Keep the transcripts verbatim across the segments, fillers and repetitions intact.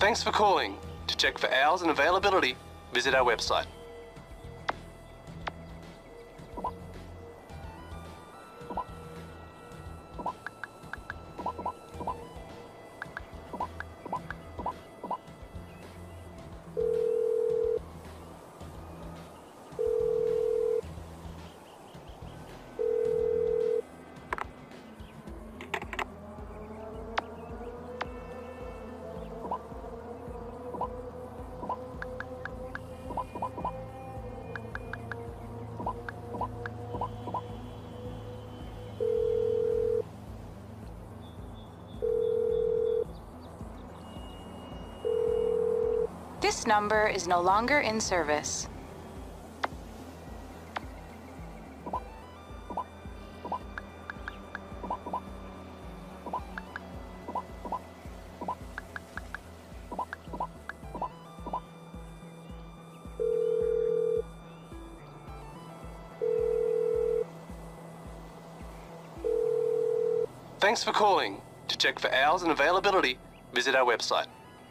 Thanks for calling. To check for hours and availability, visit our website. This number is no longer in service. Thanks for calling. To check for hours and availability, visit our website.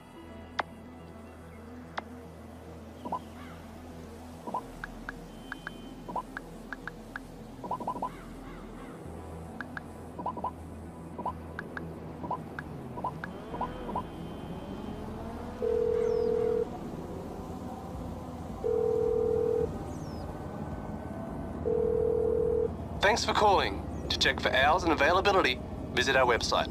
Thanks for calling. To check for hours and availability, visit our website.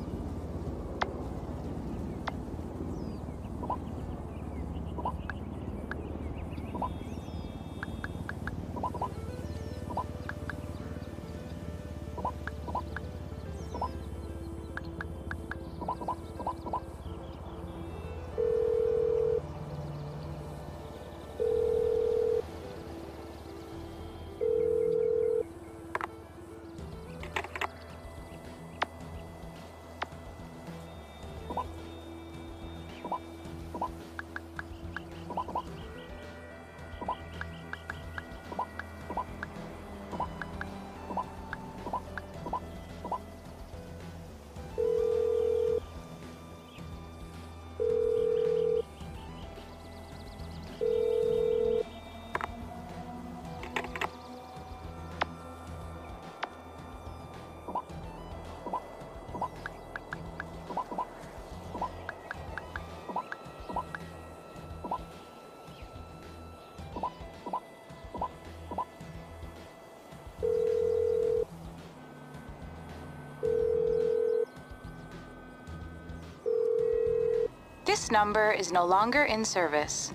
This number is no longer in service.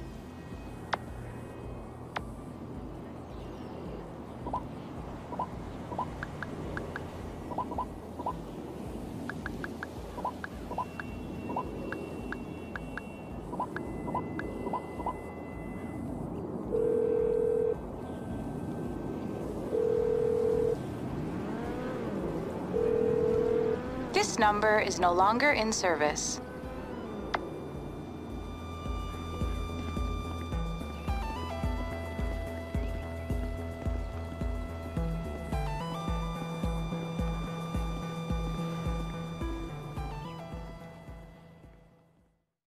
This number is no longer in service.